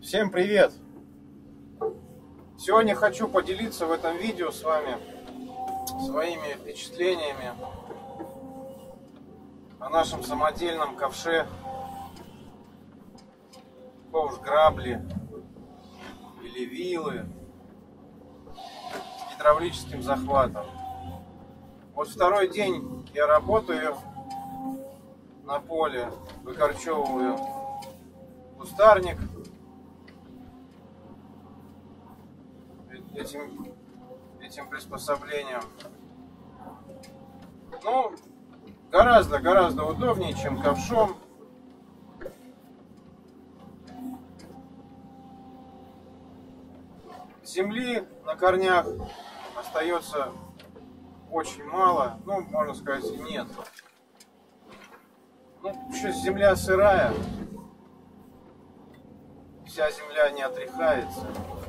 Всем привет! Сегодня хочу поделиться в этом видео с вами своими впечатлениями о нашем самодельном ковше ковш-грабли или вилы с гидравлическим захватом. Вот второй день я работаю на поле, выкорчевываю кустарник этим приспособлением. Ну, гораздо удобнее, чем ковшом. Земли на корнях остается очень мало, ну, можно сказать, нет. Ну, еще земля сырая, вся земля не отряхается.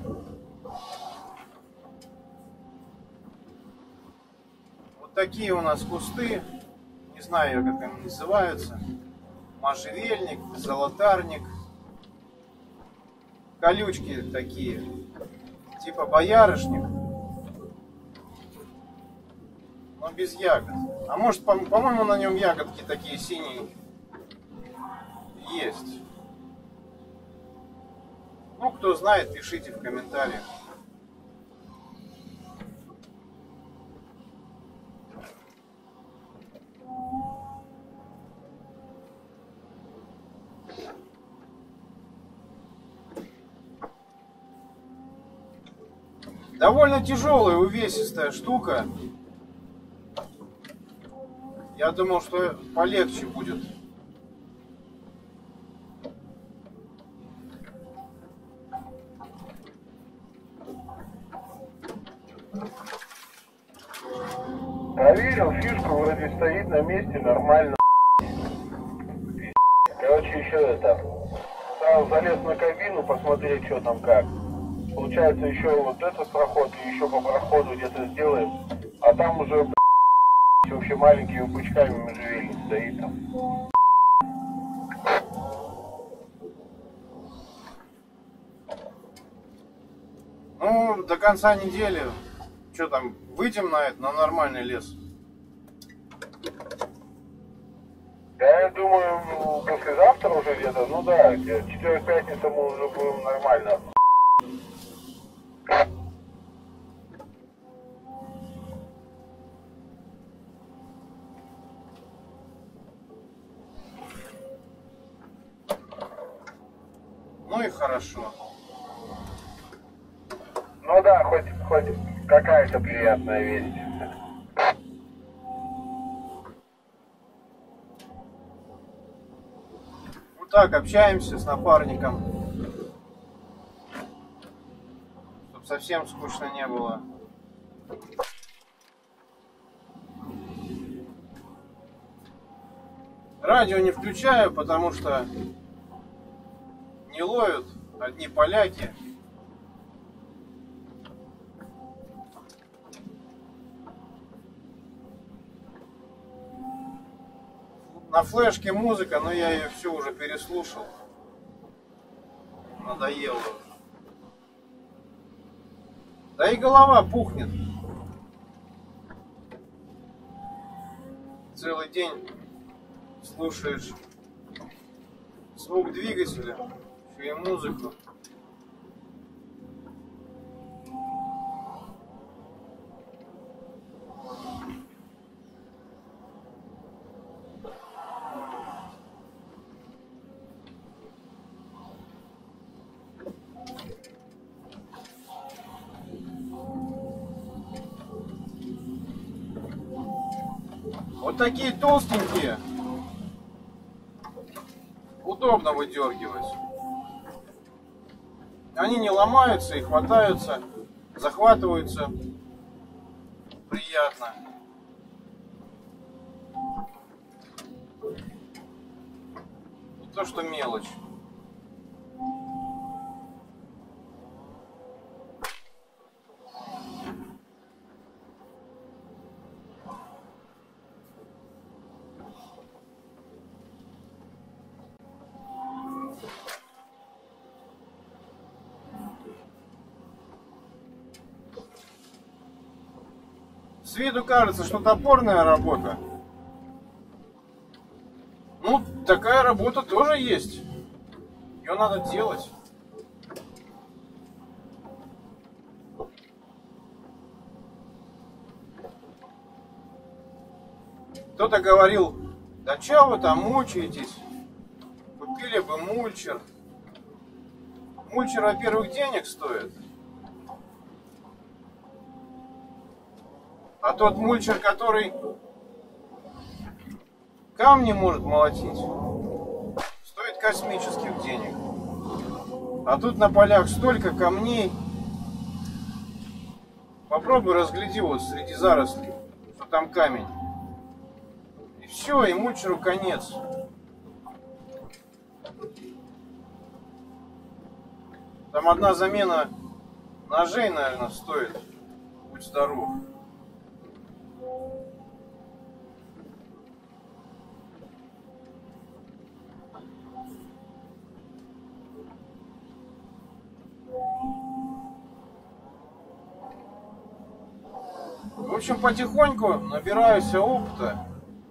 Вот такие у нас кусты, не знаю, как они называются: можжевельник, золотарник, колючки такие, типа боярышник, но без ягод. А может, по-моему, на нем ягодки такие синие есть. Ну, кто знает, пишите в комментариях. Довольно тяжелая, увесистая штука. Я думал, что полегче будет. Проверил, фишка вроде стоит на месте нормально. Короче, еще сразу залез на кабину посмотреть, что там как. Получается, еще вот этот проход и еще по проходу где-то сделаем. А там уже вообще маленькими пучками можжевельник стоит там. Ну, до конца недели, что там, выйдем на нормальный лес? Да, я думаю, послезавтра уже где-то, ну да, четверг, пятница мы уже будем нормально. Ну и хорошо. Ну да, хоть какая-то приятная весть. Вот так общаемся с напарником, чтобы совсем скучно не было. Радио не включаю, потому что не ловят одни поляки. На флешке музыка, но я ее всю уже переслушал. Надоело уже. Да и голова пухнет. Целый день слушаешь звук двигателя, еще и музыку. Вот такие толстенькие удобно выдергивать. Они не ломаются и хватаются, захватываются приятно. Не то что мелочь. С виду кажется, что топорная работа. Ну, такая работа тоже есть. Ее надо делать. Кто-то говорил, да чё вы там мучаетесь? Купили бы мульчер. Мульчер, во-первых, денег стоит. А тот мульчер, который камни может молотить, стоит космических денег. А тут на полях столько камней. Попробуй разгляди вот среди зарослей, что там камень. И все, и мульчеру конец. Там одна замена ножей, наверное, стоит. Будь здоров. В общем, потихоньку набираюсь опыта.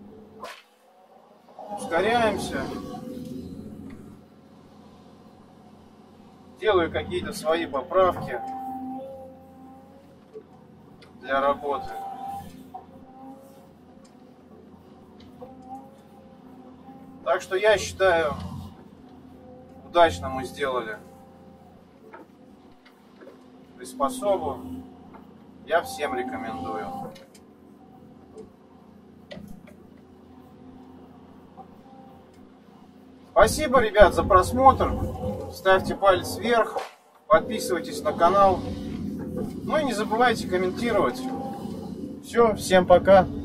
Ускоряемся. Делаю какие-то свои поправки для работы. Так что я считаю, удачно мы сделали приспособу. Я всем рекомендую. Спасибо, ребят, за просмотр. Ставьте палец вверх, подписывайтесь на канал. Ну и не забывайте комментировать. Все, всем пока.